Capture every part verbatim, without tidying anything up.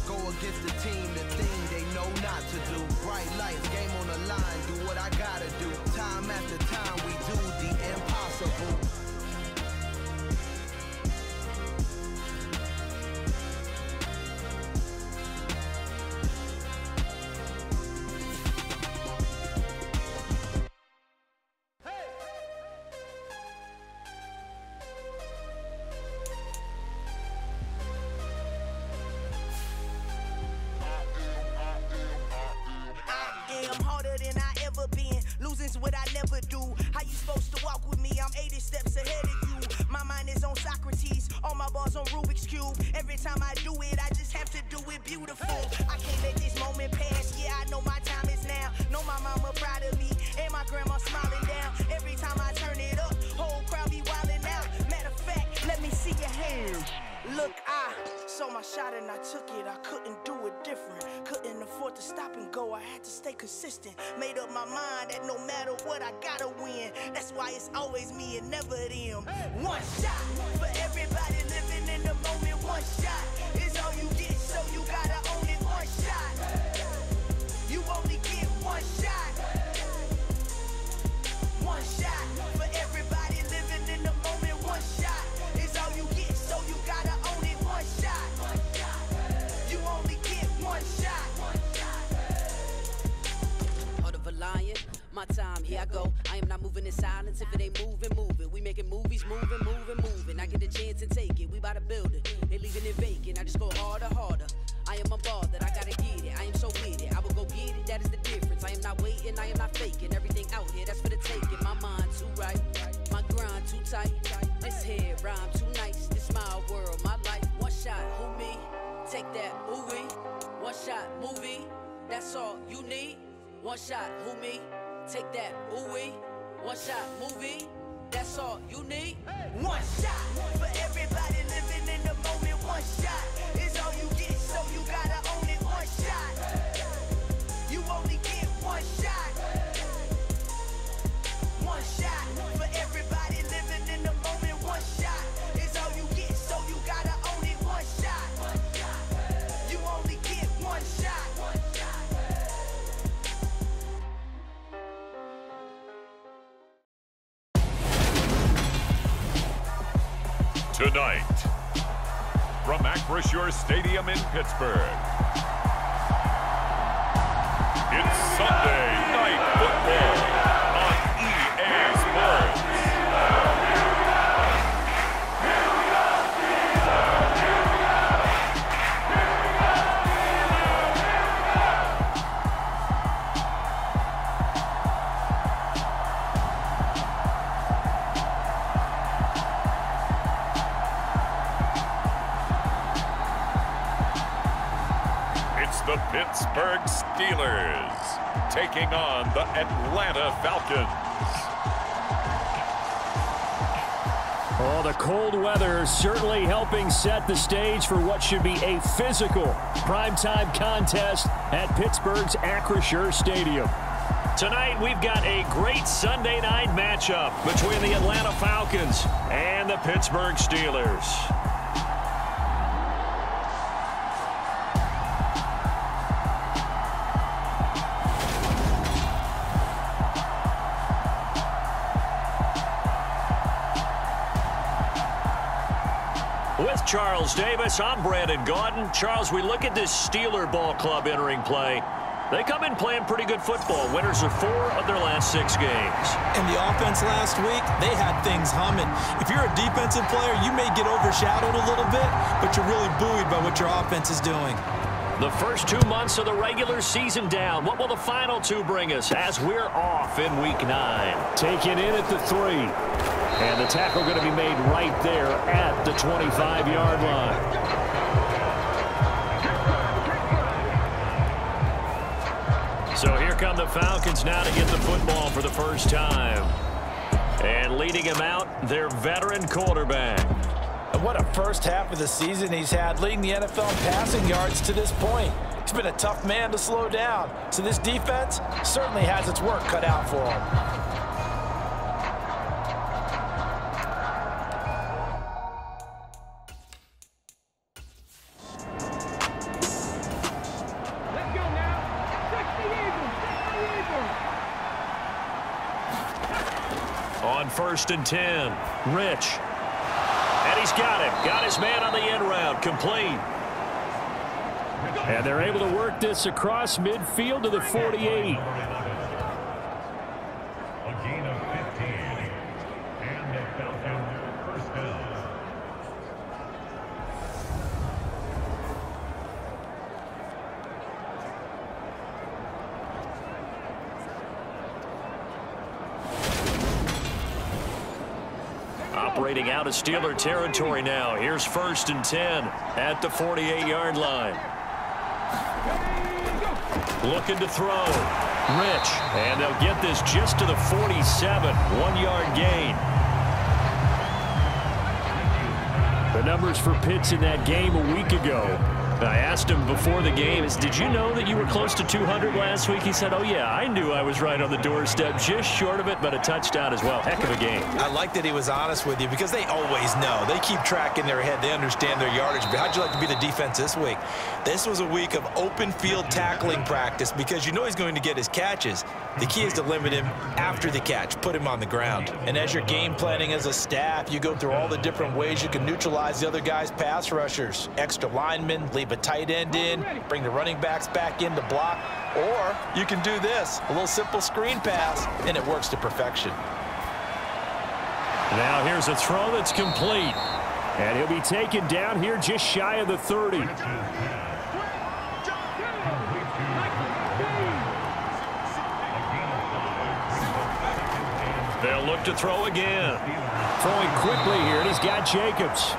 go against the team, the thing they know not to do. Bright lights, game on the line, do what I gotta do. Time after time, we do the impossible. What I never do. How you supposed to walk with me? I'm eighty steps ahead of you. My mind is on Socrates, all my bars on Rubik's Cube. Every time I do it, I just have to do it beautiful. I can't let this moment pass. Yeah, I know my time is now. Know my mama proud of me, and my grandma smiling down. Every time I turn it up, whole crowd be wilding out. Matter of fact, let me see your hands. Look, I saw my shot and I took it. I couldn't do it different. Couldn't afford to stop and go. I had to stay consistent. Made up my mind that no matter what, I gotta win. That's why it's always me and never them. One shot for everybody living in the moment. One shot is all you get, so you gotta own it. One shot. You only get one shot. One shot for everybody living in the moment. One shot is all you get, so you gotta own it. One shot. You only get one shot. Heart of a lion, my time, here I go. I am not moving in silence. If it ain't moving, move it. We making movies, moving, moving, moving. I get a chance and take it. We bout to build it. They leaving it vacant. I just go harder, harder. I am a ball that I gotta get it. I am so with it. I will go get it. That is the difference. I am not waiting. I am not faking. Everything out here, that's for the taking. My mind too right. My grind too tight. This head rhyme too nice. This my world, my life. One shot, who me? Take that, ooh wee. One shot, movie. That's all you need. One shot, who me? Take that, ooh wee. One shot, movie. That's all you need. One shot for everybody living in the moment. One shot is all you get, so you gotta own it. One shot. You only get one shot. One shot for everybody living in the moment. One shot is all you get, so you gotta own it. One shot. You only get one shot. Tonight, from Acrisure Stadium in Pittsburgh, it's Sunday Night Football on E A Sports. The Pittsburgh Steelers taking on the Atlanta Falcons. Oh, the cold weather certainly helping set the stage for what should be a physical primetime contest at Pittsburgh's Acrisure Stadium. Tonight, we've got a great Sunday night matchup between the Atlanta Falcons and the Pittsburgh Steelers. With Charles Davis, I'm Brandon Gaudin. Charles, we look at this Steeler ball club entering play. They come in playing pretty good football. Winners of four of their last six games. And the offense last week, they had things humming. If you're a defensive player, you may get overshadowed a little bit, but you're really buoyed by what your offense is doing. The first two months of the regular season down. What will the final two bring us as we're off in week nine? Taken in at the three. And the tackle going to be made right there at the twenty-five yard line. So here come the Falcons now to get the football for the first time. And leading him out, their veteran quarterback. And what a first half of the season he's had, leading the N F L in passing yards to this point. He's been a tough man to slow down. So this defense certainly has its work cut out for him. On first and ten, Rich. And he's got him. Got his man on the end round. Complete. And they're able to work this across midfield to the forty-eight. A gain of fifteen. And the Falcons first down. Operating out of Steeler territory now. Here's first and ten at the forty-eight yard line. Looking to throw. Rich. And they'll get this just to the forty-seven. One yard gain. The numbers for Pitts in that game a week ago. I asked him before the game, is, did you know that you were close to two hundred last week? He said, oh, yeah, I knew I was right on the doorstep, just short of it, but a touchdown as well. Heck of a game. I like that he was honest with you because they always know. They keep track in their head. They understand their yardage. But how'd you like to be the defense this week? This was a week of open field tackling practice because you know he's going to get his catches. The key is to limit him after the catch, put him on the ground. And as you're game planning as a staff, you go through all the different ways you can neutralize the other guy's pass rushers. Extra linemen, leave a tight end in, bring the running backs back in to block, or you can do this, a little simple screen pass, and it works to perfection. Now here's a throw that's complete. And he'll be taken down here just shy of the thirty. They'll look to throw again. Throwing quickly here, and he's got Jacobs.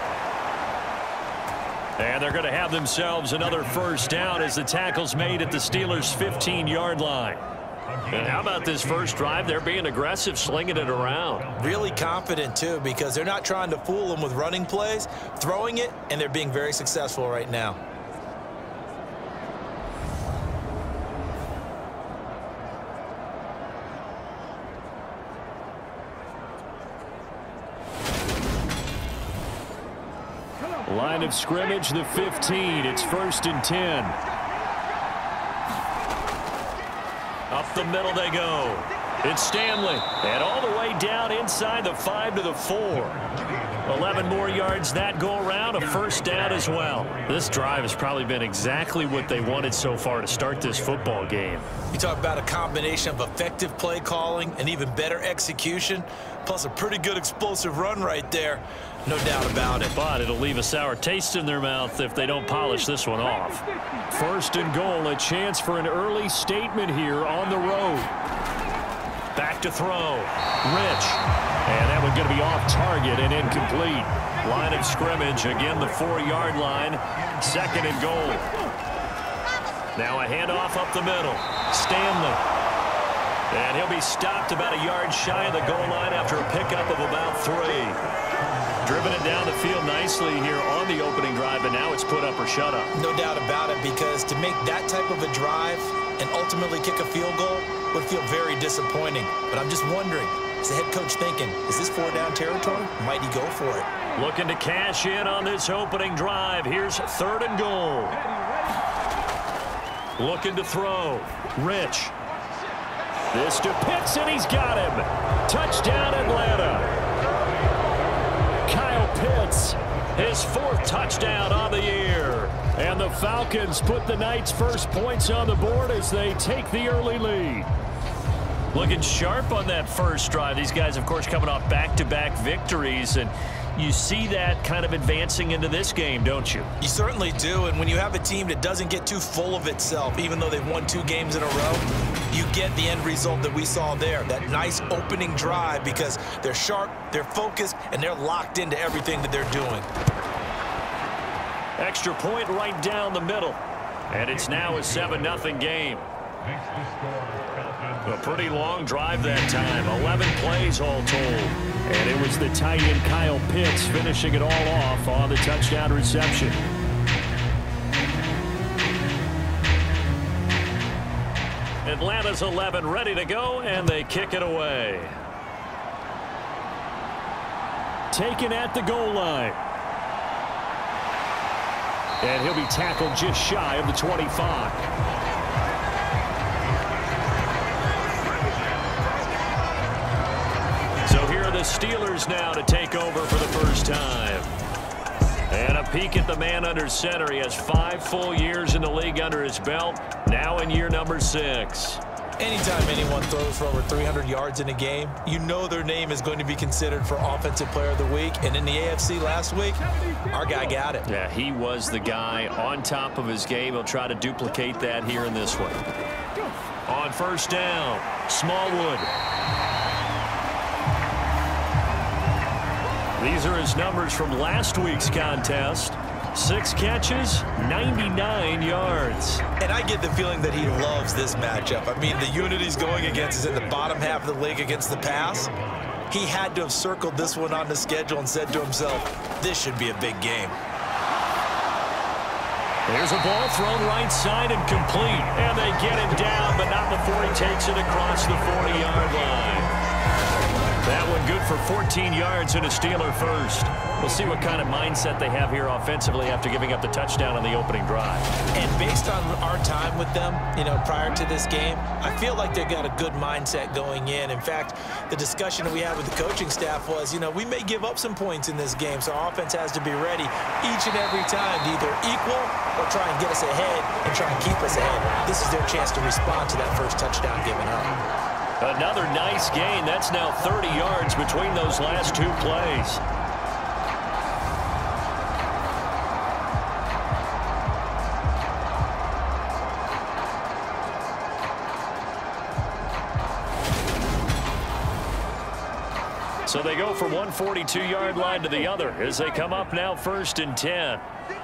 And they're going to have themselves another first down as the tackle's made at the Steelers' fifteen yard line. And how about this first drive? They're being aggressive, slinging it around. Really confident, too, because they're not trying to fool them with running plays, throwing it, and they're being very successful right now. Line of scrimmage, the fifteen. It's first and ten. Up the middle they go. It's Stanley. And all the way down inside the five to the four. eleven more yards that go around. A first down as well. This drive has probably been exactly what they wanted so far to start this football game. You talk about a combination of effective play calling and even better execution, plus a pretty good explosive run right there. No doubt about it. But it'll leave a sour taste in their mouth if they don't polish this one off. First and goal, a chance for an early statement here on the road. Back to throw. Rich. And that one's going to be off target and incomplete. Line of scrimmage, again the four yard line. Second and goal. Now a handoff up the middle. Stanley. And he'll be stopped about a yard shy of the goal line after a pickup of about three. Driven it down the field nicely here on the opening drive, and now it's put up or shut up. No doubt about it, because to make that type of a drive and ultimately kick a field goal would feel very disappointing. But I'm just wondering, is the head coach thinking, is this four down territory? Might he go for it? Looking to cash in on this opening drive. Here's third and goal. Looking to throw. Rich. This to Pitts, and he's got him. Touchdown, Atlanta. Kyle Pitts, his fourth touchdown on the year. And the Falcons put the night's first points on the board as they take the early lead. Looking sharp on that first drive. These guys, of course, coming off back-to-back victories, and you see that kind of advancing into this game, don't you? You certainly do, and when you have a team that doesn't get too full of itself, even though they've won two games in a row, you get the end result that we saw there, that nice opening drive, because they're sharp, they're focused, and they're locked into everything that they're doing. Extra point right down the middle, and it's now a seven nothing game. A pretty long drive that time, eleven plays all told. And it was the tight end Kyle Pitts finishing it all off on the touchdown reception. Atlanta's eleven ready to go, and they kick it away. Taken at the goal line. And he'll be tackled just shy of the twenty-five. the Steelers now to take over for the first time. And a peek at the man under center. He has five full years in the league under his belt, now in year number six. Anytime anyone throws for over three hundred yards in a game, you know their name is going to be considered for Offensive Player of the Week. And in the A F C last week, our guy got it. Yeah, he was the guy on top of his game. He'll try to duplicate that here in this one. On first down, Smallwood. These are his numbers from last week's contest. Six catches, ninety-nine yards. And I get the feeling that he loves this matchup. I mean, the unit he's going against is in the bottom half of the league against the pass. He had to have circled this one on the schedule and said to himself, this should be a big game. There's a ball thrown right side and complete. And they get him down, but not before he takes it across the forty-yard line. That one good for fourteen yards and a Steeler first. We'll see what kind of mindset they have here offensively after giving up the touchdown on the opening drive. And based on our time with them, you know, prior to this game, I feel like they've got a good mindset going in. In fact, the discussion that we had with the coaching staff was, you know, we may give up some points in this game, so our offense has to be ready each and every time to either equal or try and get us ahead and try and keep us ahead. This is their chance to respond to that first touchdown given up. Another nice gain. That's now thirty yards between those last two plays. So they go from one forty-two-yard line to the other as they come up now first and ten.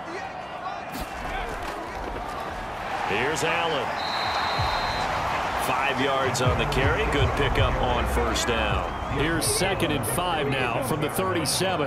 Here's Allen. Five yards on the carry. Good pickup on first down. Here's second and five now from the thirty-seven.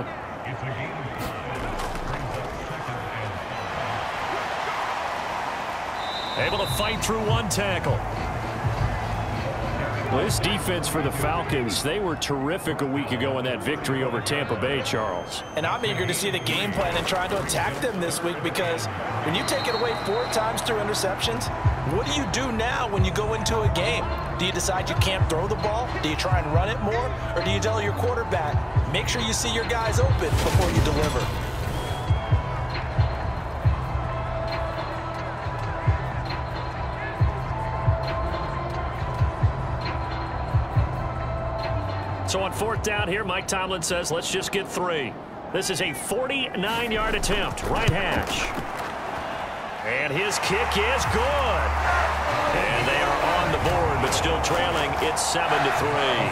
Able to fight through one tackle. Well, this defense for the Falcons, they were terrific a week ago in that victory over Tampa Bay, Charles. And I'm eager to see the game plan and try to attack them this week, because when you take it away four times through interceptions, what do you do now when you go into a game? Do you decide you can't throw the ball? Do you try and run it more? Or do you tell your quarterback, make sure you see your guys open before you deliver? So on fourth down here, Mike Tomlin says, let's just get three. This is a forty-nine-yard attempt, right hash. And his kick is good. And they are on the board, but still trailing. It's seven to three.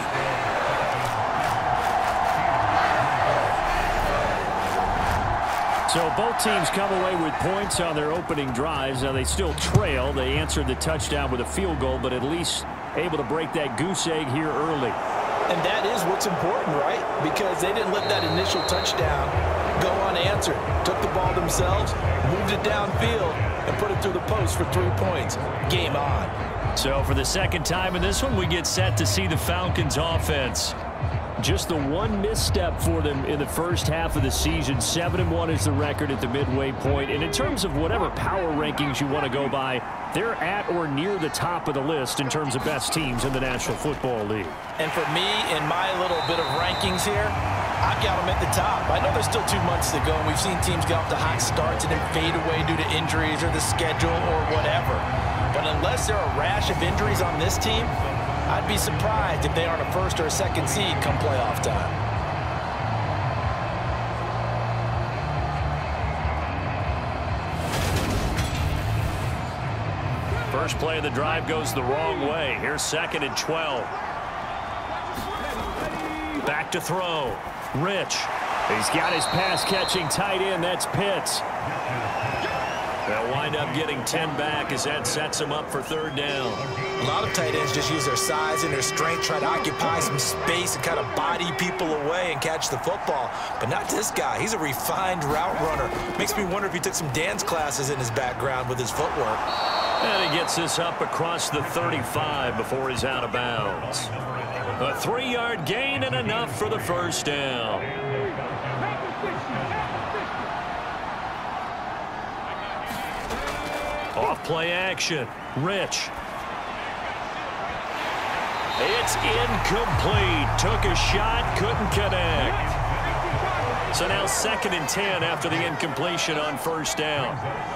So both teams come away with points on their opening drives. Now they still trail. They answered the touchdown with a field goal, but at least able to break that goose egg here early. And that is what's important, right? Because they didn't let that initial touchdown go unanswered. Took the ball themselves, moved it downfield, and put it through the post for three points. Game on. So for the second time in this one, we get set to see the Falcons offense. Just the one misstep for them in the first half of the season. seven and one is the record at the midway point. And in terms of whatever power rankings you want to go by, they're at or near the top of the list in terms of best teams in the National Football League. And for me, in my little bit of rankings here, I've got them at the top. I know there's still two months to go, and we've seen teams get off to hot starts and then fade away due to injuries or the schedule or whatever. But unless there are a rash of injuries on this team, I'd be surprised if they aren't a first or a second seed come playoff time. First play of the drive goes the wrong way. Here's second and twelve. Back to throw. Rich. He's got his pass-catching tight end. That's Pitts. They'll wind up getting ten back as that sets him up for third down. A lot of tight ends just use their size and their strength, try to occupy some space and kind of body people away and catch the football. But not this guy. He's a refined route runner. Makes me wonder if he took some dance classes in his background with his footwork. And he gets this up across the thirty-five before he's out of bounds. A three-yard gain and enough for the first down. Off play action. Rich. It's incomplete. Took a shot, couldn't connect. So now second and ten after the incompletion on first down.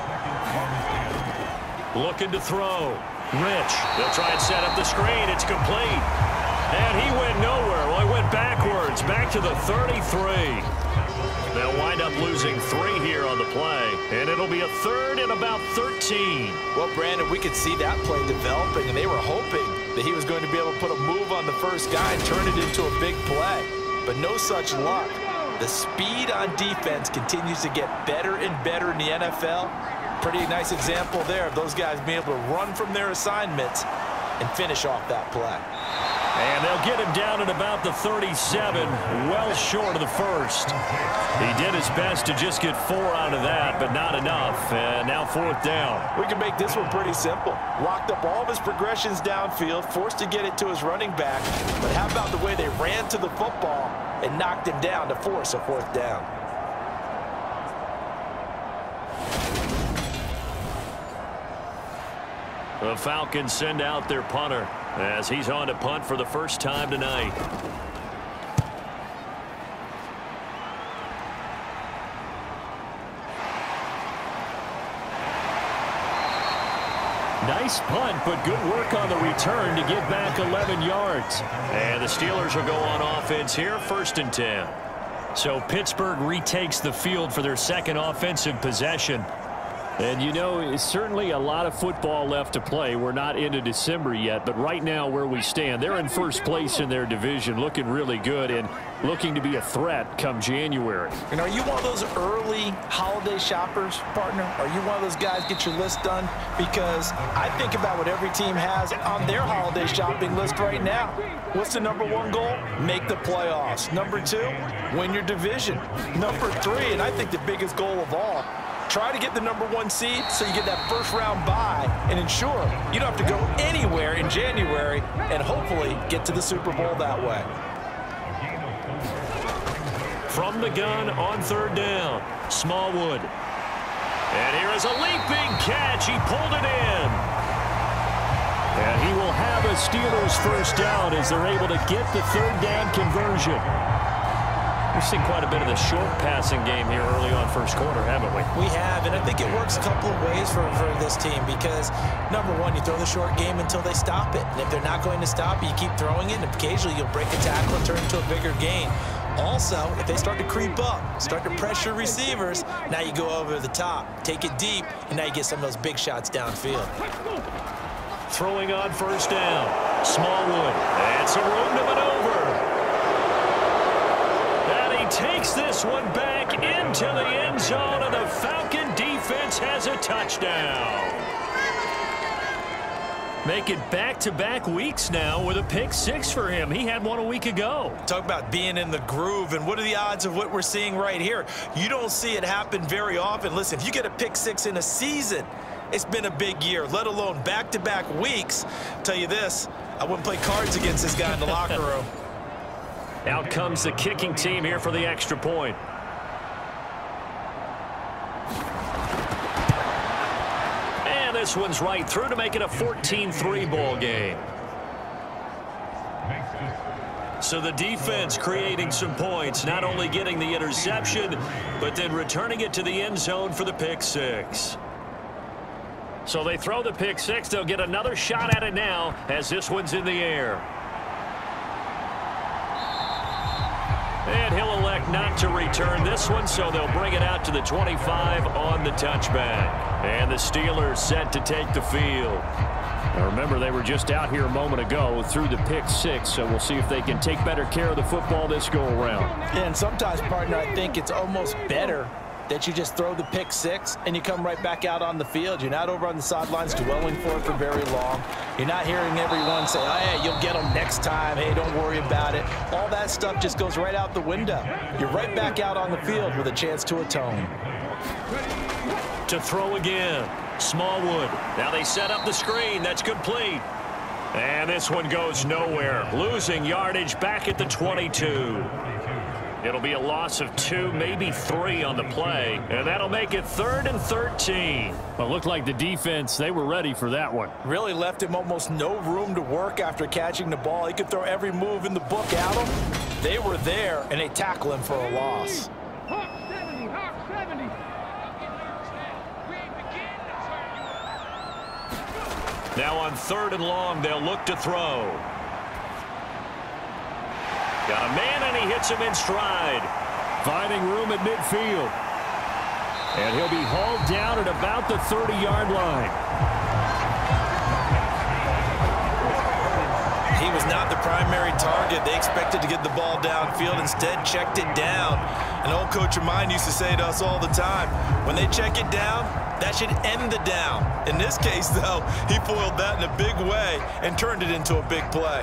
Looking to throw. Rich. They'll try and set up the screen. It's complete. And he went nowhere. Well, he went backwards. Back to the thirty-three. They'll wind up losing three here on the play. And it'll be a third and about thirteen. Well, Brandon, we could see that play developing, and they were hoping that he was going to be able to put a move on the first guy and turn it into a big play. But no such luck. The speed on defense continues to get better and better in the N F L. Pretty nice example there of those guys being able to run from their assignments and finish off that play. And they'll get him down at about the thirty-seven, well short of the first. He did his best to just get four out of that, but not enough. And now fourth down. We can make this one pretty simple. Locked up all of his progressions downfield, forced to get it to his running back. But how about the way they ran to the football and knocked him down to force a fourth down? The Falcons send out their punter as he's on to punt for the first time tonight. Nice punt, but good work on the return to get back eleven yards. And the Steelers will go on offense here, first and ten. So Pittsburgh retakes the field for their second offensive possession. And, you know, it's certainly a lot of football left to play. We're not into December yet, but right now where we stand, they're in first place in their division, looking really good and looking to be a threat come January. And are you one of those early holiday shoppers, partner? Are you one of those guys get your list done? Because I think about what every team has on their holiday shopping list right now. What's the number one goal? Make the playoffs. Number two, win your division. Number three, and I think the biggest goal of all, try to get the number one seed so you get that first round bye and ensure you don't have to go anywhere in January and hopefully get to the Super Bowl that way. From the gun on third down, Smallwood. And here is a leaping catch. He pulled it in. And he will have a Steelers first down as they're able to get the third down conversion. We've seen quite a bit of the short passing game here early on first quarter, haven't we? We have, and I think it works a couple of ways for, for this team because, number one, you throw the short game until they stop it. And if they're not going to stop it, you keep throwing it, and occasionally you'll break a tackle and turn it into a bigger gain. Also, if they start to creep up, start to pressure receivers, now you go over the top, take it deep, and now you get some of those big shots downfield. Throwing on first down, Smallwood. It's a room to maneuver. Takes this one back into the end zone, and the Falcon defense has a touchdown. Make it back-to-back weeks now with a pick six for him. He had one a week ago. Talk about being in the groove, and what are the odds of what we're seeing right here? You don't see it happen very often. Listen, if you get a pick six in a season, it's been a big year, let alone back-to-back weeks. I'll tell you this, I wouldn't play cards against this guy in the locker room. Out comes the kicking team here for the extra point. And this one's right through to make it a fourteen three ball game. So the defense creating some points, not only getting the interception, but then returning it to the end zone for the pick six. So they throw the pick six. They'll get another shot at it now as this one's in the air. And he'll elect not to return this one, so they'll bring it out to the twenty-five on the touchback. And the Steelers set to take the field. Now remember, they were just out here a moment ago through the pick six, so we'll see if they can take better care of the football this go-around. And sometimes, partner, I think it's almost better that you just throw the pick six and you come right back out on the field. You're not over on the sidelines dwelling for it for very long. You're not hearing everyone say, oh, hey, you'll get them next time. Hey, don't worry about it. All that stuff just goes right out the window. You're right back out on the field with a chance to atone. To throw again, Smallwood. Now they set up the screen. That's complete. And this one goes nowhere. Losing yardage back at the twenty-two. It'll be a loss of two, maybe three on the play, and that'll make it third and thirteen. Well, it looked like the defense, they were ready for that one. Really left him almost no room to work after catching the ball. He could throw every move in the book at him. They were there, and they tackle him for a loss. Now on third and long, they'll look to throw. Got a man, and he hits him in stride. Finding room at midfield. And he'll be hauled down at about the thirty-yard line. He was not the primary target. They expected to get the ball downfield. Instead, checked it down. An old coach of mine used to say to us all the time, when they check it down, that should end the down. In this case, though, he foiled that in a big way and turned it into a big play.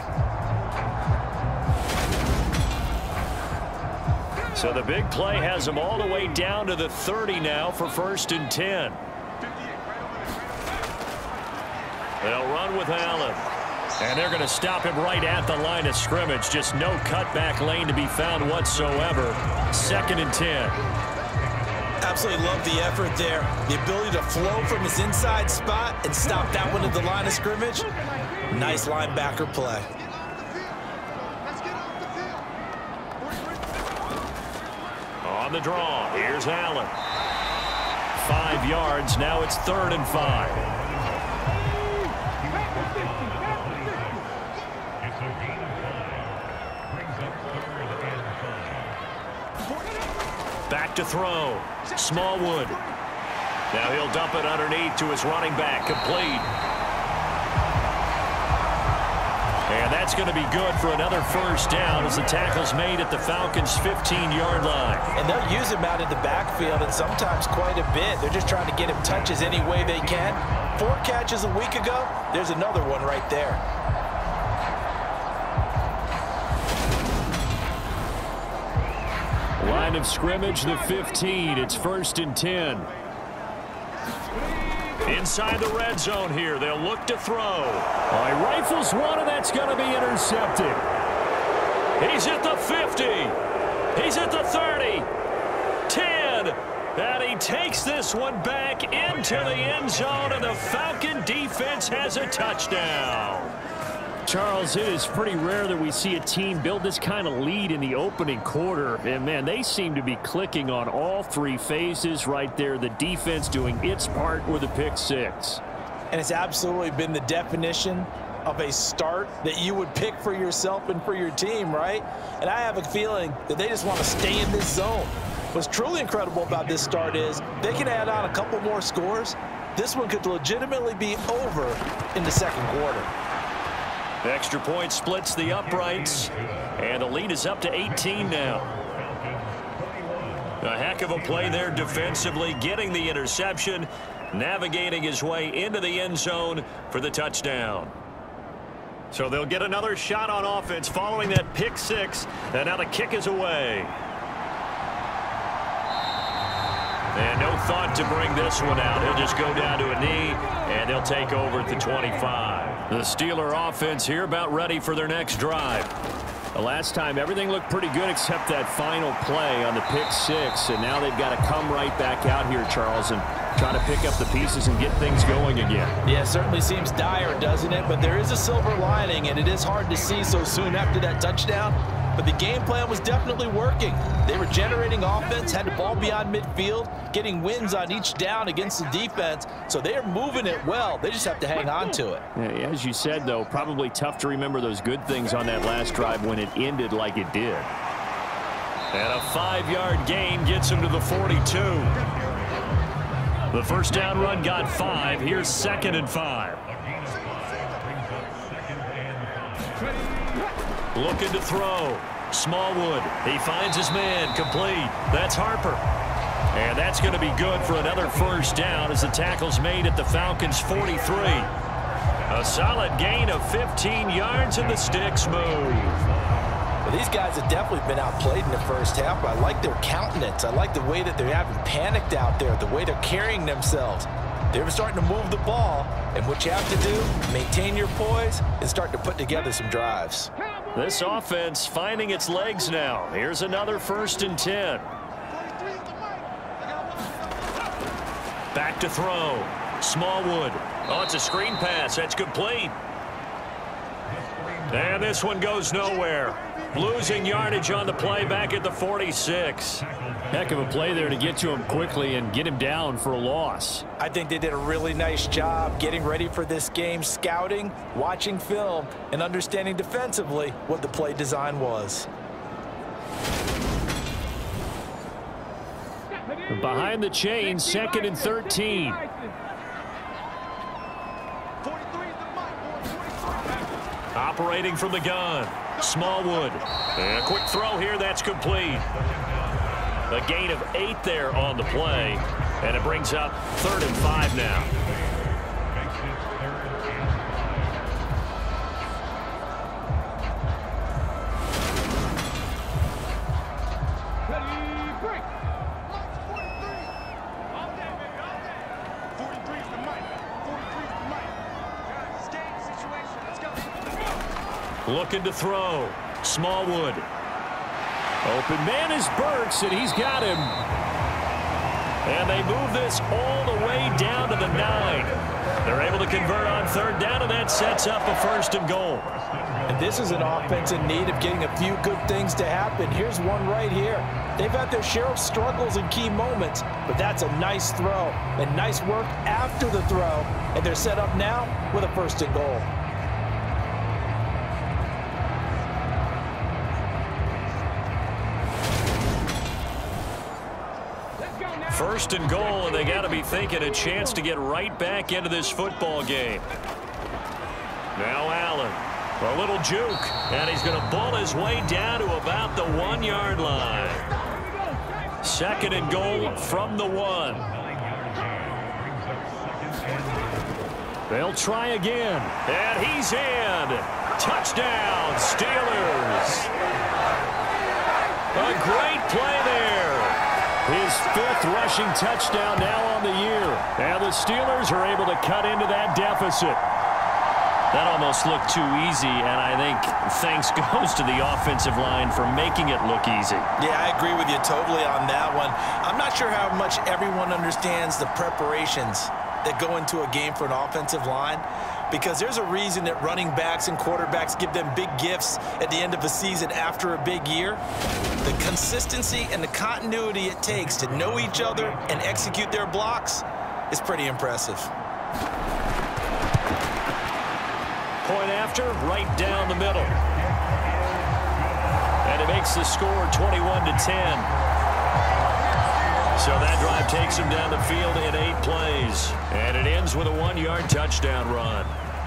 So the big play has him all the way down to the thirty now for first and ten. They'll run with Allen. And they're going to stop him right at the line of scrimmage. Just no cutback lane to be found whatsoever. Second and ten. Absolutely love the effort there. The ability to flow from his inside spot and stop that one at the line of scrimmage. Nice linebacker play. On the draw, here's Allen. Five yards, now it's third and five. It's a gain of five. Brings up third and five. Back to throw. Smallwood. Now he'll dump it underneath to his running back. Complete. And that's going to be good for another first down as the tackle's made at the Falcons' fifteen-yard line. And they'll use him out in the backfield, and sometimes quite a bit. They're just trying to get him touches any way they can. Four catches a week ago, there's another one right there. Line of scrimmage, the fifteen. It's first and ten. Inside the red zone here. They'll look to throw. All right, rifles one, and that's going to be intercepted. He's at the fifty. He's at the thirty. ten. And he takes this one back into the end zone, and the Falcon defense has a touchdown. Charles, it is pretty rare that we see a team build this kind of lead in the opening quarter. And, man, they seem to be clicking on all three phases right there. The defense doing its part with a pick six. And it's absolutely been the definition of a start that you would pick for yourself and for your team, right? And I have a feeling that they just want to stay in this zone. What's truly incredible about this start is they can add on a couple more scores. This one could legitimately be over in the second quarter. The extra point splits the uprights, and the lead is up to eighteen now. A heck of a play there defensively, getting the interception, navigating his way into the end zone for the touchdown. So they'll get another shot on offense following that pick six, and now the kick is away. And no thought to bring this one out. He'll just go down to a knee, and they'll take over at the twenty-five. The Steeler offense here about ready for their next drive. The last time, everything looked pretty good except that final play on the pick six, and now they've got to come right back out here, Charles, and try to pick up the pieces and get things going again. Yeah, it certainly seems dire, doesn't it? But there is a silver lining, and it is hard to see so soon after that touchdown. But the game plan was definitely working. They were generating offense, had the ball beyond midfield, getting wins on each down against the defense. So they are moving it well. They just have to hang on to it. Yeah, as you said, though, probably tough to remember those good things on that last drive when it ended like it did. And a five-yard gain gets him to the forty-two. The first down run got five. Here's second and five. Looking to throw. Smallwood. He finds his man. Complete. That's Harper. And that's going to be good for another first down as the tackle's made at the Falcons' forty-three. A solid gain of fifteen yards and the sticks move. Well, these guys have definitely been outplayed in the first half, but I like their countenance. I like the way that they haven't panicked out there, the way they're carrying themselves. They're starting to move the ball, and what you have to do, maintain your poise and start to put together some drives. This offense finding its legs now. Here's another first and ten. Back to throw. Smallwood. Oh, it's a screen pass. That's complete. And this one goes nowhere. Losing yardage on the play back at the forty-six. Heck of a play there to get to him quickly and get him down for a loss. I think they did a really nice job getting ready for this game, scouting, watching film, and understanding defensively what the play design was. Behind the chain, second and thirteen. Operating from the gun. Smallwood. And a quick throw here. That's complete. A gain of eight there on the play. And it brings up third and five now. Looking to throw. Smallwood. Open man is Burks, and he's got him. And they move this all the way down to the nine. They're able to convert on third down, and that sets up a first and goal. And this is an offense in need of getting a few good things to happen. Here's one right here. They've had their share of struggles in key moments, but that's a nice throw and nice work after the throw. And they're set up now with a first and goal. First and goal, and they got to be thinking a chance to get right back into this football game. Now Allen, a little juke, and he's going to bull his way down to about the one-yard line. Second and goal from the one. They'll try again, and he's in. Touchdown, Steelers. A great play there. His fifth rushing touchdown now on the year. And the Steelers are able to cut into that deficit. That almost looked too easy, and I think thanks goes to the offensive line for making it look easy. Yeah, I agree with you totally on that one. I'm not sure how much everyone understands the preparations that go into a game for an offensive line, because there's a reason that running backs and quarterbacks give them big gifts at the end of a season after a big year. The consistency and the continuity it takes to know each other and execute their blocks is pretty impressive. Point after, right down the middle. And it makes the score twenty-one to ten. So that drive takes him down the field in eight plays. And it ends with a one-yard touchdown run.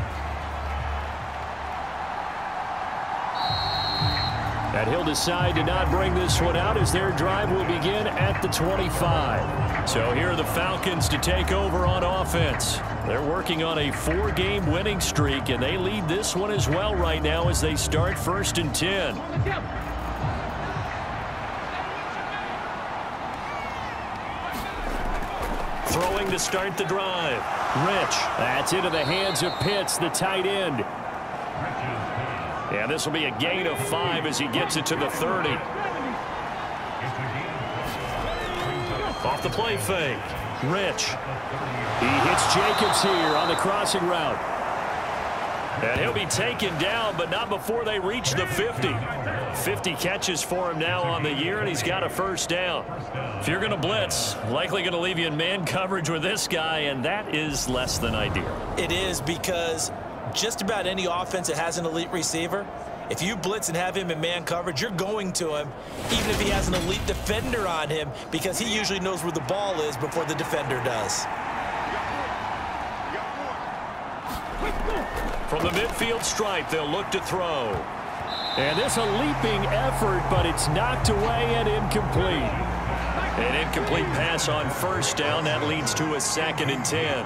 And he'll decide to not bring this one out as their drive will begin at the twenty-five. So here are the Falcons to take over on offense. They're working on a four-game winning streak, and they lead this one as well right now as they start first and ten. Throwing to start the drive. Rich. That's into the hands of Pitts, the tight end. And this will be a gain of five as he gets it to the thirty. Off the play fake. Rich. He hits Jacobs here on the crossing route. And he'll be taken down, but not before they reach the fifty. fifty catches for him now on the year, and he's got a first down. If you're going to blitz, likely going to leave you in man coverage with this guy, and that is less than ideal. It is, because just about any offense that has an elite receiver, if you blitz and have him in man coverage, you're going to him, even if he has an elite defender on him, because he usually knows where the ball is before the defender does. From the midfield stripe, they'll look to throw. And this a leaping effort, but it's knocked away and incomplete. An incomplete pass on first down. That leads to a second and ten.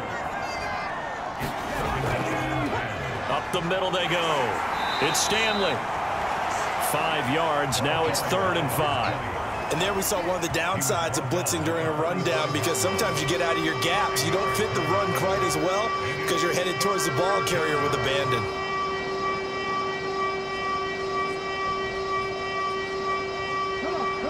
Up the middle they go. It's Stanley. Five yards. Now it's third and five. And there we saw one of the downsides of blitzing during a rundown, because sometimes you get out of your gaps. You don't fit the run quite as well because you're headed towards the ball carrier with abandon.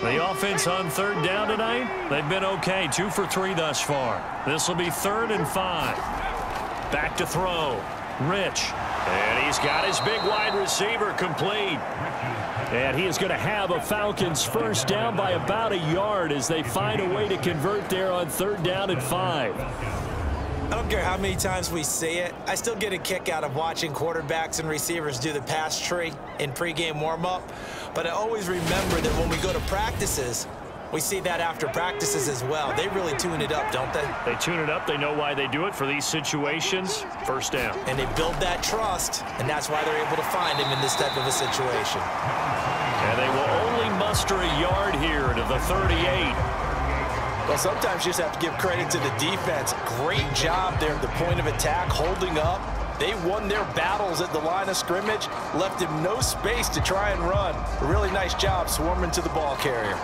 The offense on third down tonight, they've been okay. Two for three thus far. This will be third and five. Back to throw. Rich. And he's got his big wide receiver complete. And he is going to have a Falcons first down by about a yard as they find a way to convert there on third down and five. I don't care how many times we see it. I still get a kick out of watching quarterbacks and receivers do the pass tree in pregame warm-up. But I always remember that when we go to practices, we see that after practices as well. They really tune it up, don't they? They tune it up. They know why they do it for these situations. First down. And they build that trust, and that's why they're able to find him in this type of a situation. And they will only muster a yard here to the thirty-eight. Well, sometimes you just have to give credit to the defense. Great job there at the point of attack, holding up. They won their battles at the line of scrimmage, left him no space to try and run. A really nice job swarming to the ball carrier.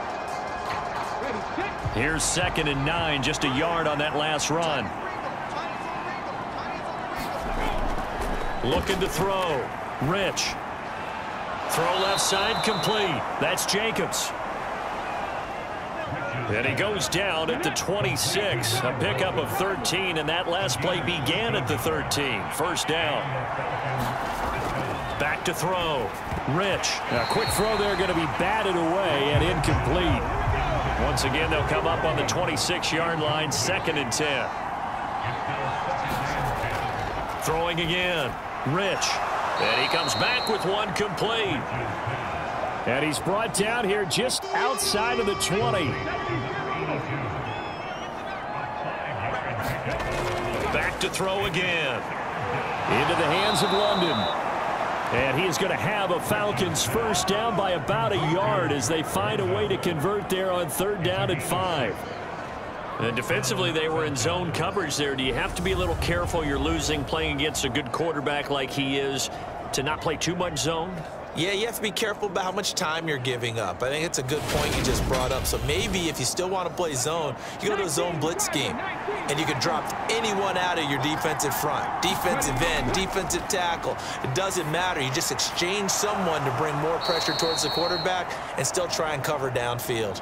Here's second and nine, just a yard on that last run. Looking to throw. Rich. Throw left side complete. That's Jacobs. And he goes down at the twenty-six. A pickup of thirteen, and that last play began at the thirteen. First down. Back to throw. Rich. A quick throw there going to be batted away and incomplete. Once again, they'll come up on the twenty-six yard line, second and ten. Throwing again. Rich. And he comes back with one complete. And he's brought down here just outside of the twenty. Back to throw again. Into the hands of London. And he is going to have a Falcons first down by about a yard as they find a way to convert there on third down and five. And defensively, they were in zone coverage there. Do you have to be a little careful? You're losing playing against a good quarterback like he is to not play too much zone? Yeah, you have to be careful about how much time you're giving up. I think it's a good point you just brought up. So maybe if you still want to play zone, you go to a zone blitz scheme. And you can drop anyone out of your defensive front. Defensive end, defensive tackle. It doesn't matter. You just exchange someone to bring more pressure towards the quarterback and still try and cover downfield.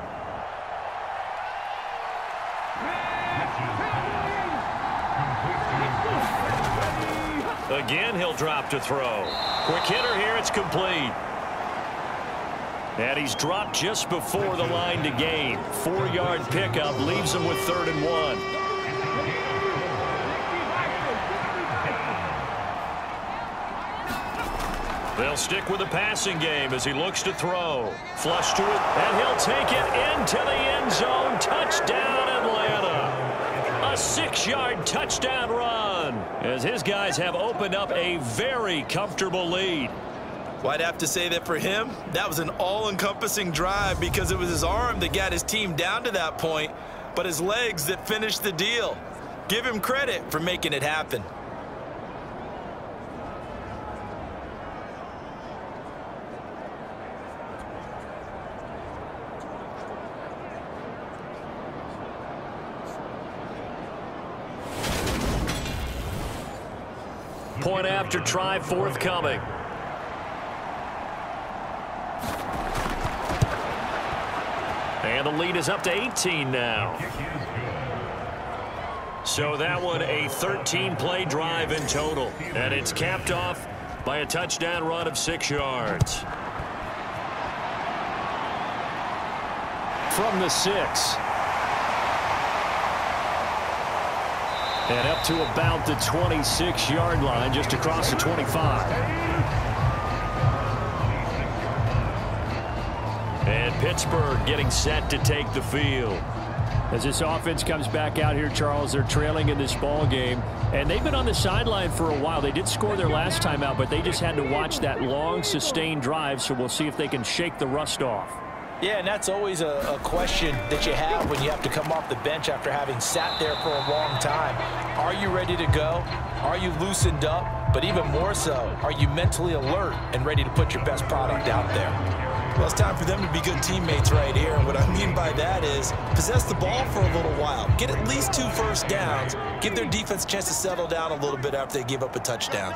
Again, he'll drop to throw. Quick hitter here, it's complete. And he's dropped just before the line to gain. Four yard pickup leaves him with third and one. They'll stick with the passing game as he looks to throw. Flush to it, and he'll take it into the end zone. Touchdown, Atlanta. A six yard touchdown run as his guys have opened up a very comfortable lead. Well, I'd have to say that for him, that was an all-encompassing drive because it was his arm that got his team down to that point, but his legs that finished the deal. Give him credit for making it happen. Point after try forthcoming. And the lead is up to eighteen now. So that one a thirteen play drive in total. And it's capped off by a touchdown run of six yards. From the six. And up to about the twenty-six yard line, just across the twenty-five. And Pittsburgh getting set to take the field. As this offense comes back out here, Charles, they're trailing in this ball game. And they've been on the sideline for a while. They did score their last time out, but they just had to watch that long, sustained drive. So we'll see if they can shake the rust off. Yeah, and that's always a, a question that you have when you have to come off the bench after having sat there for a long time. Are you ready to go? Are you loosened up? But even more so, are you mentally alert and ready to put your best product out there? Well, it's time for them to be good teammates right here. And what I mean by that is possess the ball for a little while. Get at least two first downs. Give their defense a chance to settle down a little bit after they give up a touchdown.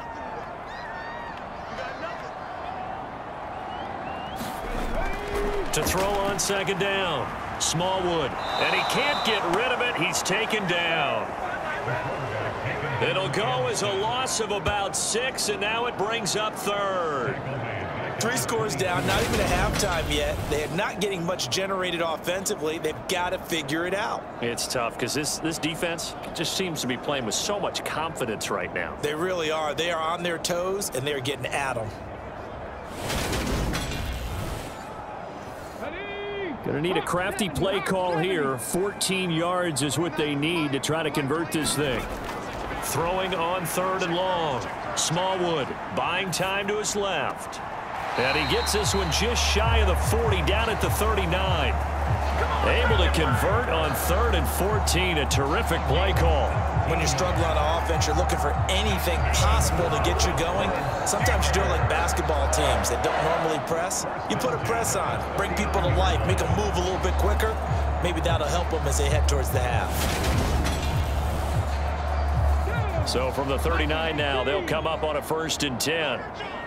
To throw on second down. Smallwood. And he can't get rid of it. He's taken down. It'll go as a loss of about six, and now it brings up third. Three scores down, not even a halftime yet. They're not getting much generated offensively. They've got to figure it out. It's tough because this, this defense just seems to be playing with so much confidence right now. They really are. They are on their toes, and they're getting at them. Going to need a crafty play call here. fourteen yards is what they need to try to convert this thing. Throwing on third and long. Smallwood buying time to his left. And he gets this one just shy of the forty, down at the thirty-nine. Able to convert on third and fourteen. A terrific play call. When you're struggling on offense, you're looking for anything possible to get you going. Sometimes you do it like basketball teams that don't normally press. You put a press on, bring people to life, make them move a little bit quicker. Maybe that'll help them as they head towards the half. So from the thirty-nine now, they'll come up on a first and ten.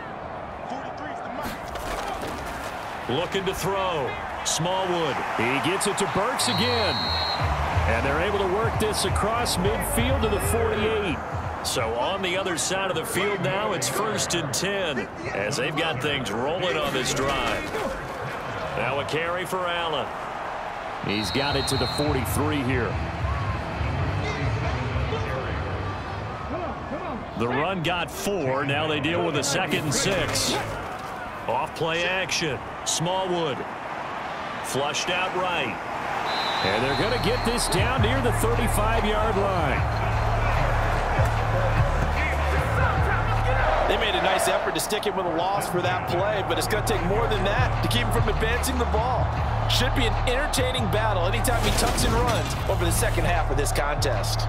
Looking to throw. Smallwood. He gets it to Burks again. And they're able to work this across midfield to the forty-eight. So on the other side of the field now, it's first and ten as they've got things rolling on this drive. Now a carry for Allen. He's got it to the forty-three here. The run got four. Now they deal with a second and six. Off play action. Smallwood. Flushed out right. And they're going to get this down near the thirty-five yard line. They made a nice effort to stick him with a loss for that play, but it's going to take more than that to keep him from advancing the ball. Should be an entertaining battle anytime he tucks and runs over the second half of this contest.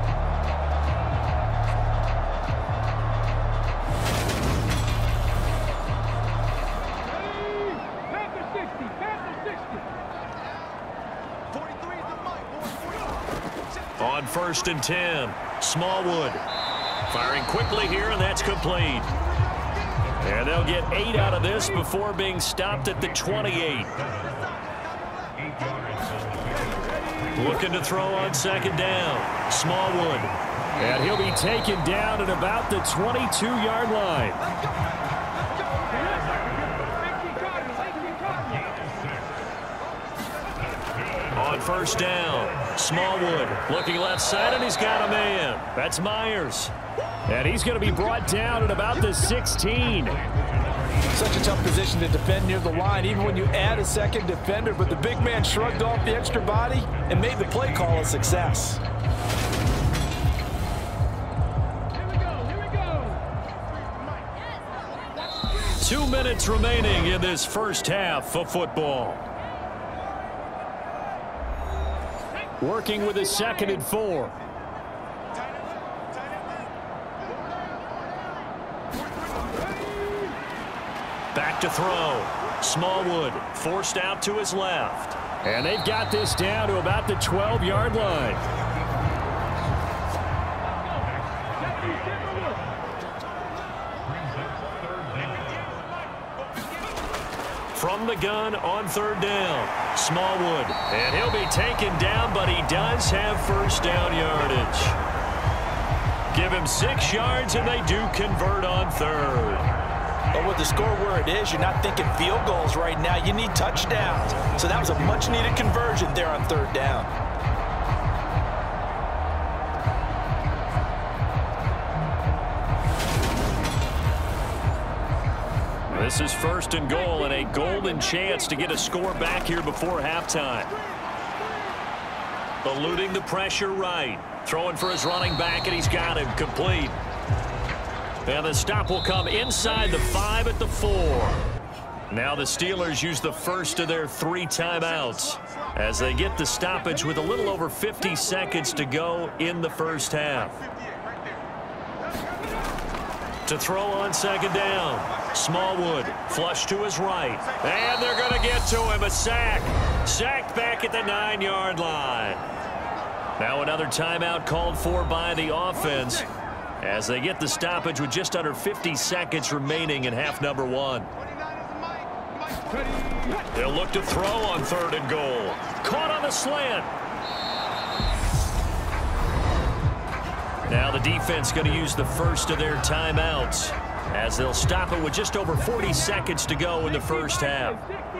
On first and ten, Smallwood firing quickly here, and that's complete. And they'll get eight out of this before being stopped at the twenty-eight. Looking to throw on second down, Smallwood. And he'll be taken down at about the twenty-two yard line. On first down, Smallwood looking left side, and he's got a man. That's Myers. And he's going to be brought down at about the sixteen. Such a tough position to defend near the line, even when you add a second defender, but the big man shrugged off the extra body and made the play call a success. Here we go, here we go. Two minutes remaining in this first half of football. Working with a second and four. Back to throw. Smallwood forced out to his left. And they've got this down to about the twelve yard line. From the gun on third down, Smallwood. And he'll be taken down, but he does have first down yardage. Give him six yards, and they do convert on third. But with the score where it is, you're not thinking field goals right now. You need touchdowns. So that was a much-needed conversion there on third down. This is first and goal, and a golden chance to get a score back here before halftime. Eluding the pressure right. Throwing for his running back, and he's got him complete. And the stop will come inside the five at the four. Now the Steelers use the first of their three timeouts as they get the stoppage with a little over fifty seconds to go in the first half. To throw on second down, Smallwood flush to his right. And they're going to get to him. A sack. Sacked back at the nine yard line. Now another timeout called for by the offense as they get the stoppage with just under fifty seconds remaining in half number one. They'll look to throw on third and goal. Caught on the slant. Now the defense going to use the first of their timeouts as they'll stop it with just over forty seconds to go in the first half.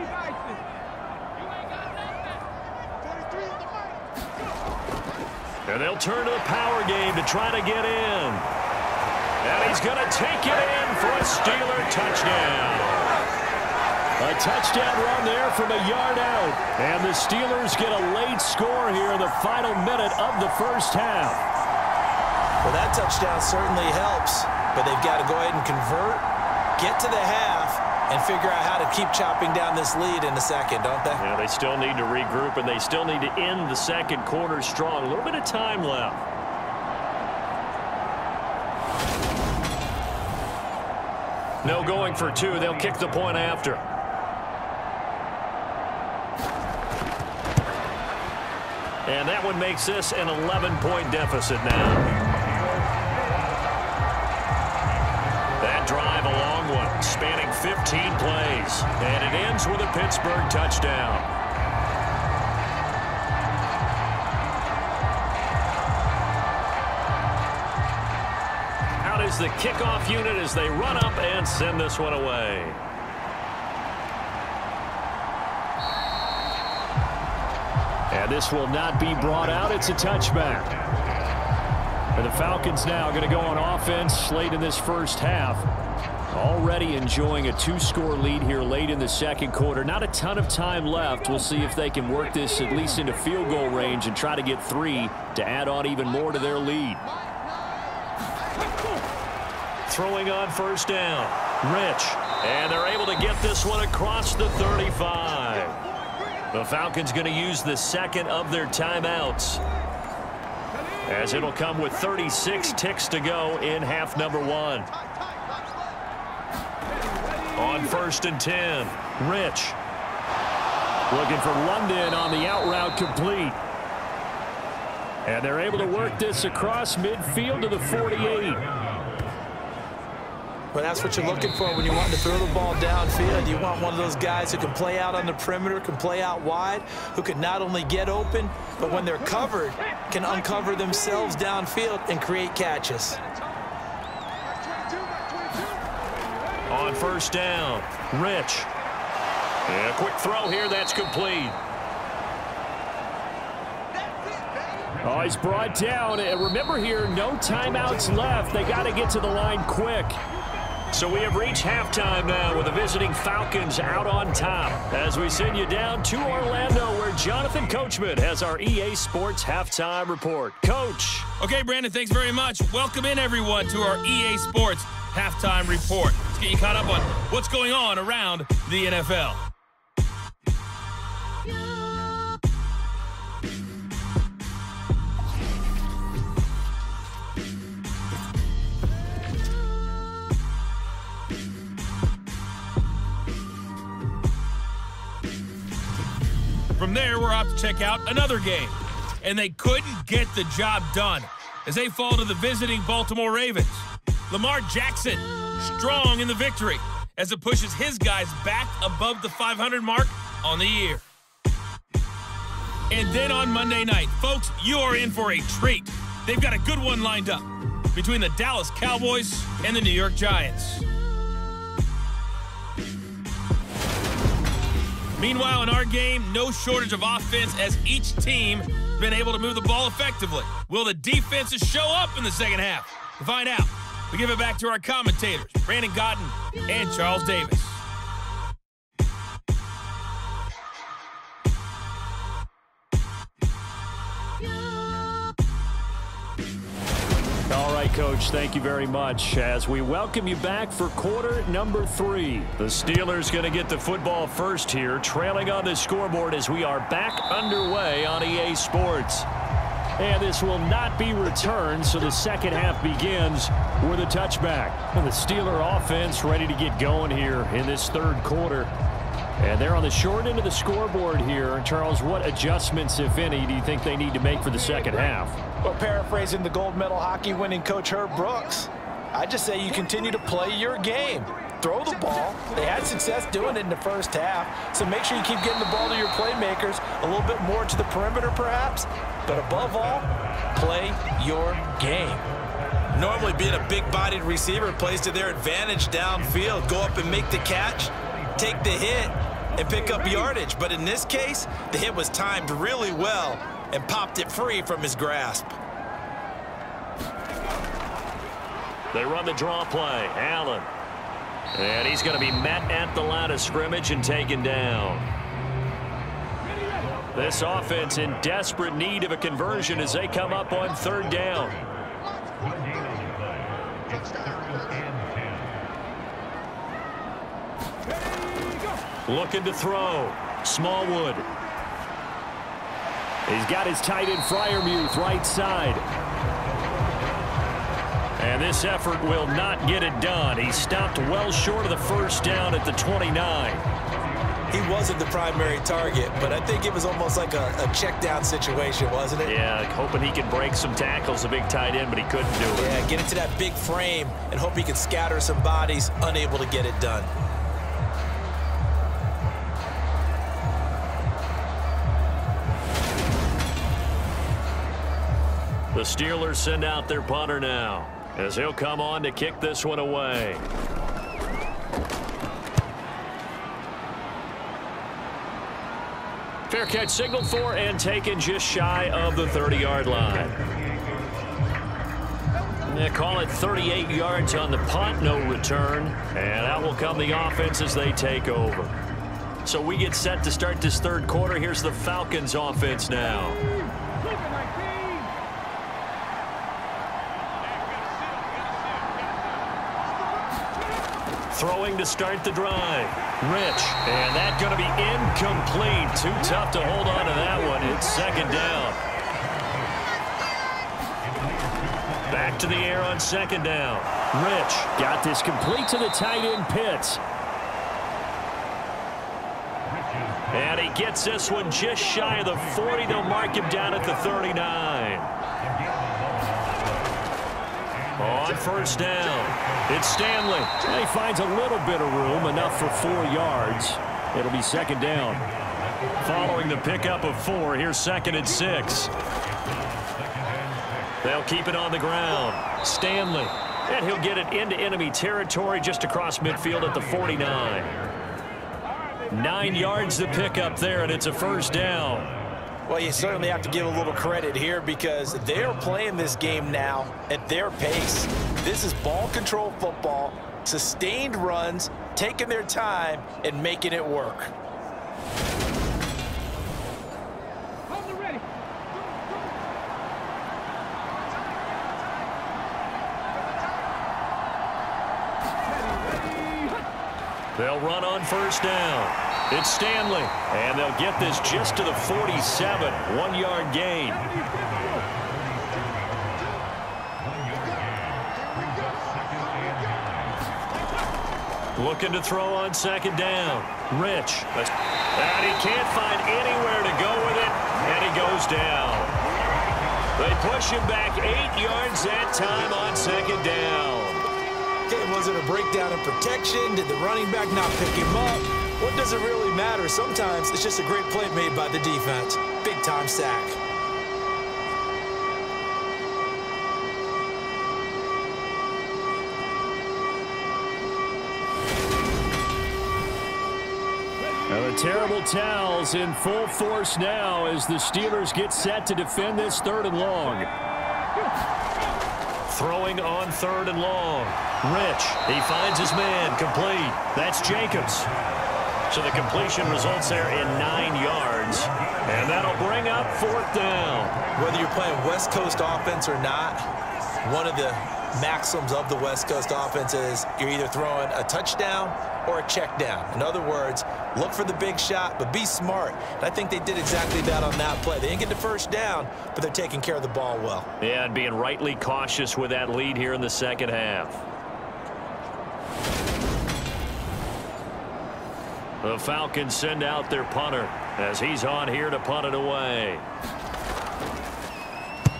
And they'll turn to the power game to try to get in. And he's going to take it in for a Steeler touchdown. A touchdown run there from a yard out. And the Steelers get a late score here in the final minute of the first half. Well, that touchdown certainly helps, but they've got to go ahead and convert, get to the half, and figure out how to keep chopping down this lead in the second, don't they? Yeah, they still need to regroup, and they still need to end the second quarter strong. A little bit of time left. No going for two. They'll kick the point after. And that one makes this an eleven-point deficit now. That drive, a long one, spanning fifteen plays. And it ends with a Pittsburgh touchdown. Out is the kickoff unit as they run up and send this one away. And this will not be brought out. It's a touchback. And the Falcons now going to go on offense late in this first half. Already enjoying a two-score lead here late in the second quarter. Not a ton of time left. We'll see if they can work this at least into field goal range and try to get three to add on even more to their lead. Throwing on first down. Rich. And they're able to get this one across the thirty-five. The Falcons going to use the second of their timeouts, as it'll come with thirty-six ticks to go in half number one. On first and ten, Rich. Looking for London on the out route complete. And they're able to work this across midfield to the forty-eight. Well, that's what you're looking for when you want to throw the ball downfield. You want one of those guys who can play out on the perimeter, can play out wide, who can not only get open, but when they're covered, can uncover themselves downfield and create catches. On first down, Rich. And a quick throw here, that's complete. Oh, he's brought down. And remember here, no timeouts left. They got to get to the line quick. So we have reached halftime now with the visiting Falcons out on top as we send you down to Orlando where Jonathan Coachman has our E A Sports Halftime Report. Coach. Okay, Brandon, thanks very much. Welcome in, everyone, to our E A Sports Halftime Report. Let's get you caught up on what's going on around the N F L. From there, we're off to check out another game. And they couldn't get the job done as they fall to the visiting Baltimore Ravens. Lamar Jackson strong in the victory as it pushes his guys back above the five hundred mark on the year. And then on Monday night, folks, you are in for a treat. They've got a good one lined up between the Dallas Cowboys and the New York Giants. Meanwhile, in our game, no shortage of offense as each team has been able to move the ball effectively. Will the defenses show up in the second half? To find out, we give it back to our commentators, Brandon Gaudin and Charles Davis. All right, Coach, thank you very much as we welcome you back for quarter number three. The Steelers going to get the football first here, trailing on the scoreboard as we are back underway on E A Sports. And this will not be returned, so the second half begins with a touchback. And the Steeler offense ready to get going here in this third quarter. And they're on the short end of the scoreboard here. Charles, what adjustments, if any, do you think they need to make for the second half? Well, paraphrasing the gold medal hockey winning coach Herb Brooks, I just say you continue to play your game. throw the ball. They had success doing it in the first half. So make sure you keep getting the ball to your playmakers, a little bit more to the perimeter perhaps. But above all, play your game. Normally being a big-bodied receiver plays to their advantage downfield. Go up and make the catch, take the hit, and pick up yardage. But in this case, the hit was timed really well and popped it free from his grasp. They run the draw play. Allen. And he's going to be met at the line of scrimmage and taken down. This offense in desperate need of a conversion as they come up on third down. Looking to throw. Smallwood. He's got his tight end Freiermuth right side. And this effort will not get it done. He stopped well short of the first down at the twenty-nine. He wasn't the primary target, but I think it was almost like a, a check down situation, wasn't it? Yeah, hoping he could break some tackles, a big tight end, but he couldn't do it. Yeah, get into that big frame and hope he could scatter some bodies, unable to get it done. The Steelers send out their punter now, as he'll come on to kick this one away. Fair catch signaled for and taken just shy of the thirty-yard line. They call it thirty-eight yards on the punt, no return, and out will come the offense as they take over. So we get set to start this third quarter. Here's the Falcons offense now. Throwing to start the drive. Rich. And that's going to be incomplete. Too tough to hold on to that one. It's second down. Back to the air on second down. Rich got this complete to the tight end Pitts. And he gets this one just shy of the forty. They'll mark him down at the thirty-nine. On first down, it's Stanley. And he finds a little bit of room, enough for four yards. It'll be second down. Following the pickup of four, here's second and six. They'll keep it on the ground. Stanley, and he'll get it into enemy territory just across midfield at the forty-nine. Nine yards to pick up there, and it's a first down. Well, you certainly have to give a little credit here because they're playing this game now at their pace. This is ball control football, sustained runs, taking their time, and making it work. They'll run on first down. It's Stanley, and they'll get this just to the forty-seven. One-yard gain. Looking to throw on second down. Rich. And he can't find anywhere to go with it, and he goes down. They push him back eight yards that time on second down. Okay, was it a breakdown in protection? Did the running back not pick him up? What does it really matter? Sometimes it's just a great play made by the defense. Big-time sack. Now the terrible towels in full force now as the Steelers get set to defend this third and long. Throwing on third and long. Rich, he finds his man, complete. That's Jacobs. So the completion results there in nine yards. And that'll bring up fourth down. Whether you're playing West Coast offense or not, one of the maxims of the West Coast offense is you're either throwing a touchdown or a check down. In other words, look for the big shot, but be smart. And I think they did exactly that on that play. They didn't get the first down, but they're taking care of the ball well. Yeah, and being rightly cautious with that lead here in the second half. The Falcons send out their punter as he's on here to punt it away.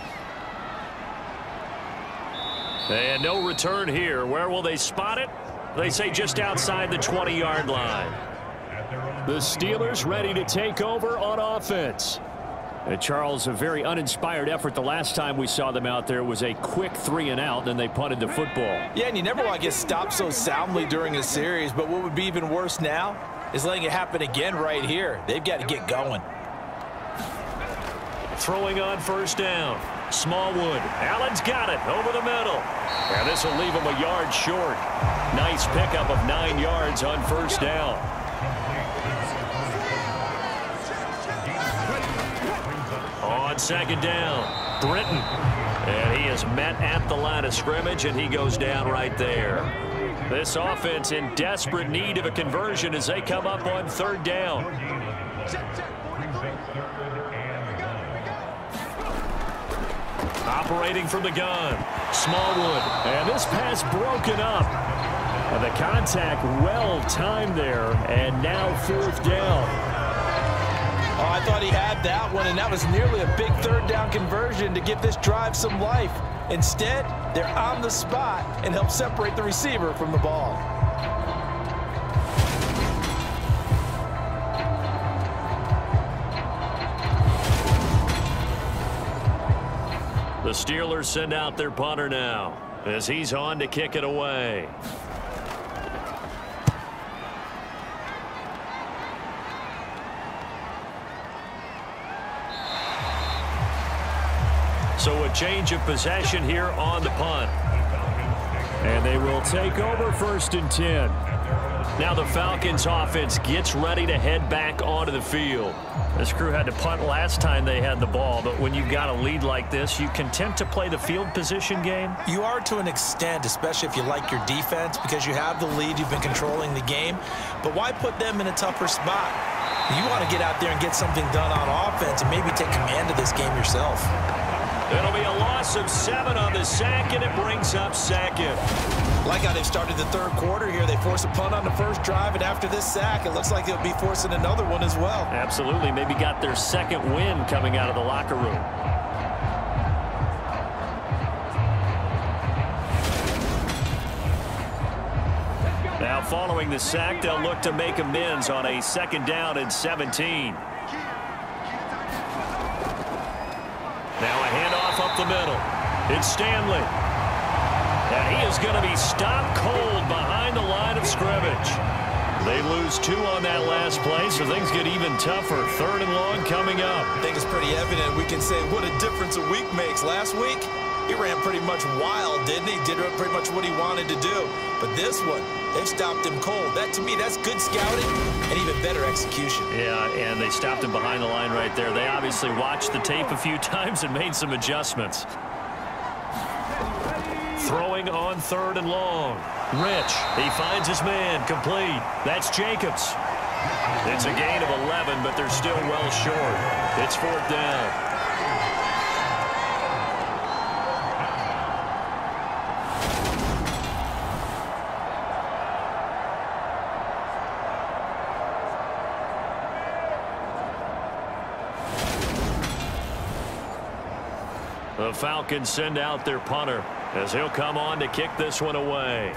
And no return here. Where will they spot it? They say just outside the twenty-yard line. The Steelers ready to take over on offense. And Charles, a very uninspired effort the last time we saw them out there was a quick three and out, then they punted the football. Yeah, and you never want to get stopped so soundly during a series, but what would be even worse now is letting it happen again right here. They've got to get going. Throwing on first down. Smallwood. Allen's got it over the middle. And this will leave him a yard short. Nice pickup of nine yards on first down. On second down, Britton. And he is met at the line of scrimmage, and he goes down right there. This offense in desperate need of a conversion as they come up on third down. Operating from the gun, Smallwood. And this pass broken up. And the contact well timed there, and now fourth down. Oh, I thought he had that one, and that was nearly a big third down conversion to give this drive some life. Instead, they're on the spot and help separate the receiver from the ball. The Steelers send out their punter now as he's on to kick it away. So a change of possession here on the punt. And they will take over first and ten. Now the Falcons offense gets ready to head back onto the field. This crew had to punt last time they had the ball, but when you've got a lead like this, you content to play the field position game? You are to an extent, especially if you like your defense, because you have the lead, you've been controlling the game. But why put them in a tougher spot? You want to get out there and get something done on offense and maybe take command of this game yourself. It'll be a loss of seven on the sack, and it brings up second. Like how they've started the third quarter here. They force a punt on the first drive, and after this sack, it looks like they'll be forcing another one as well. Absolutely. Maybe got their second win coming out of the locker room. Now following the sack, they'll look to make amends on a second down and seventeen. Now a handoff up the middle. It's Stanley. And he is going to be stopped cold behind the line of scrimmage. They lose two on that last play, so things get even tougher. Third and long coming up. I think it's pretty evident. We can say what a difference a week makes. Last week, he ran pretty much wild, didn't he? Did pretty much what he wanted to do. But this one, they've stopped him cold. That, to me, that's good scouting and even better execution. Yeah, and they stopped him behind the line right there. They obviously watched the tape a few times and made some adjustments. Throwing on third and long. Rich, he finds his man, complete. That's Jacobs. It's a gain of eleven, but they're still well short. It's fourth down. The Falcons send out their punter as he'll come on to kick this one away.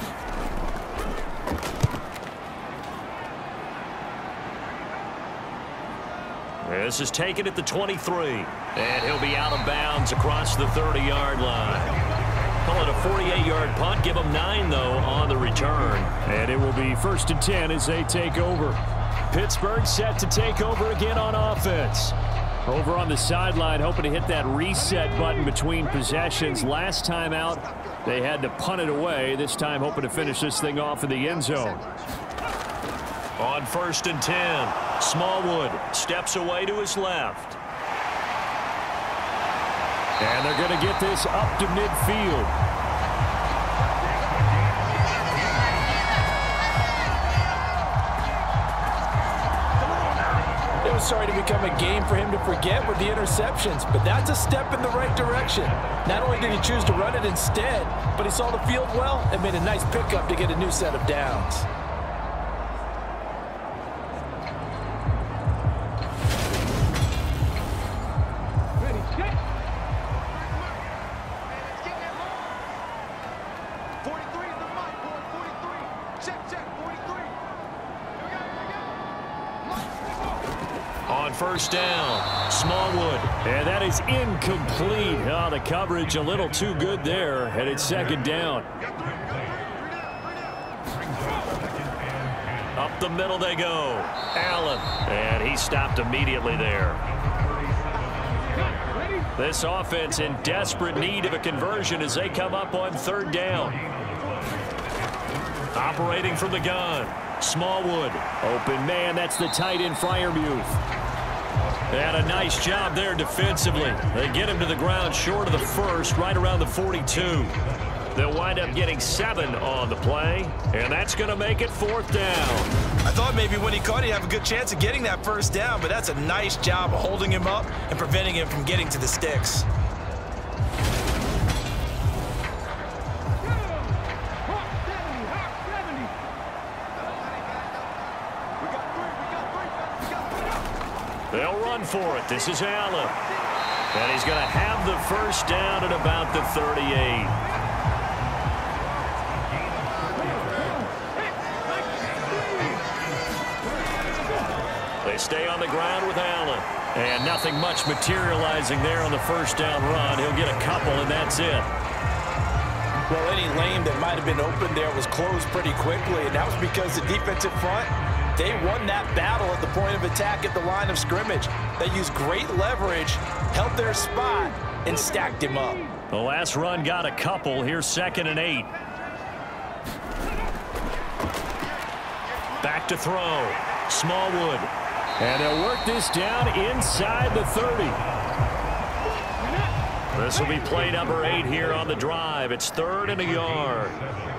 This is taken at the twenty-three, and he'll be out of bounds across the thirty-yard line. Call it a forty-eight yard punt. Give them nine, though, on the return. And it will be first and ten as they take over. Pittsburgh set to take over again on offense. Over on the sideline, hoping to hit that reset button between possessions. Last time out, they had to punt it away. This time, hoping to finish this thing off in the end zone. On first and ten, Smallwood steps away to his left. And they're going to get this up to midfield. It was starting to become a game for him to forget with the interceptions, but that's a step in the right direction. Not only did he choose to run it instead, but he saw the field well and made a nice pickup to get a new set of downs. forty-three is the mark, boy. forty-three. Check first down. Smallwood. And that is incomplete. Oh, the coverage a little too good there. And it's second down. Up the middle they go. Allen. And he stopped immediately there. This offense in desperate need of a conversion as they come up on third down. Operating from the gun. Smallwood. Open man. That's the tight end Freiermuth. And a nice job there defensively. They get him to the ground short of the first, right around the forty-two. They'll wind up getting seven on the play, and that's going to make it fourth down. I thought maybe when he caught, he'd have a good chance of getting that first down, but that's a nice job of holding him up and preventing him from getting to the sticks. They'll run for it. This is Allen. And he's going to have the first down at about the thirty-eight. They stay on the ground with Allen. And nothing much materializing there on the first down run. He'll get a couple, and that's it. Well, any lane that might have been open there was closed pretty quickly, and that was because the defensive front, they won that battle at the point of attack at the line of scrimmage. They used great leverage, held their spot, and stacked him up. The last run got a couple. Here's second and eight. Back to throw. Smallwood. And they'll work this down inside the thirty. This will be play number eight here on the drive. It's third and a yard.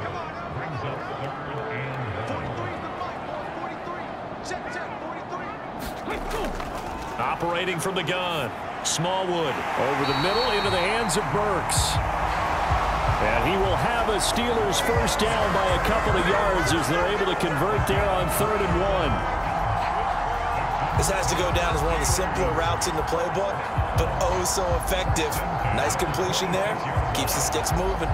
Operating from the gun. Smallwood over the middle into the hands of Burks. And he will have a Steelers first down by a couple of yards as they're able to convert there on third and one. This has to go down as one of the simpler routes in the playbook, but oh so effective. Nice completion there. Keeps the sticks moving.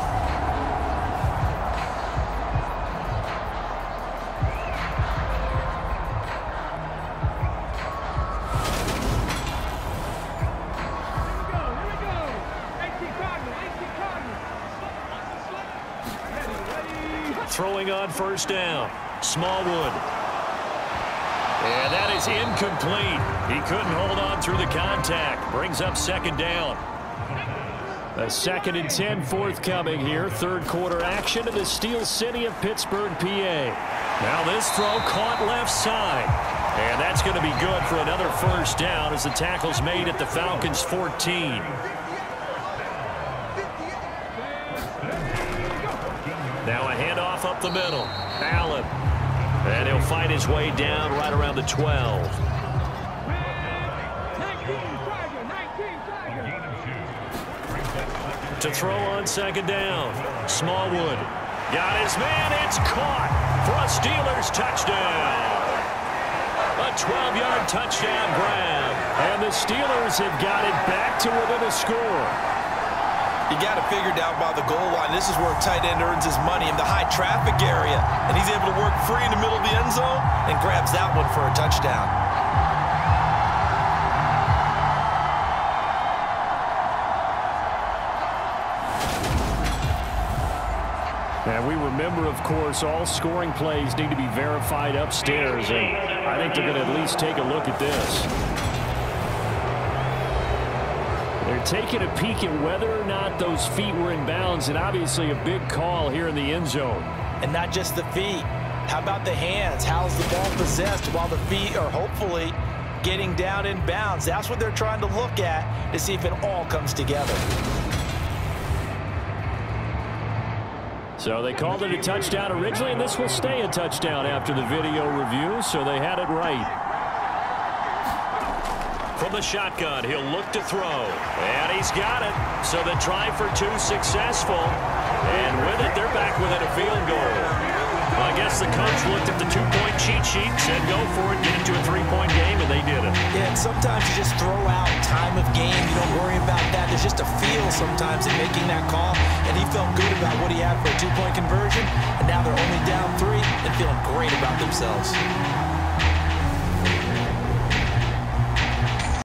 Throwing on first down. Smallwood. And that is incomplete. He couldn't hold on through the contact. Brings up second down. A second and ten forthcoming here. Third quarter action in the Steel City of Pittsburgh, P A. Now this throw caught left side. And that's going to be good for another first down as the tackle's made at the Falcons' fourteen. Now a handoff up the middle. Allen. And he'll fight his way down right around the twelve. To throw on second down. Smallwood. Got his man. It's caught for a Steelers touchdown. A twelve-yard touchdown grab. And the Steelers have got it back to within a score. You got it figured out by the goal line. This is where a tight end earns his money in the high traffic area. And he's able to work free in the middle of the end zone and grabs that one for a touchdown. And we remember, of course, all scoring plays need to be verified upstairs. And I think they're going to at least take a look at this. They're taking a peek at whether or not those feet were in bounds, and obviously a big call here in the end zone. And not just the feet. How about the hands? How's the ball possessed while the feet are hopefully getting down in bounds? That's what they're trying to look at to see if it all comes together. So they called it a touchdown originally, and this will stay a touchdown after the video review, so they had it right. From the shotgun, he'll look to throw. And he's got it. So the try for two successful. And with it, they're back within a field goal. Well, I guess the coach looked at the two-point cheat sheet, said go for it, get into a three-point game, and they did it. Yeah, and sometimes you just throw out time of game. You don't worry about that. There's just a feel sometimes in making that call. And he felt good about what he had for a two-point conversion. And now they're only down three and feeling great about themselves.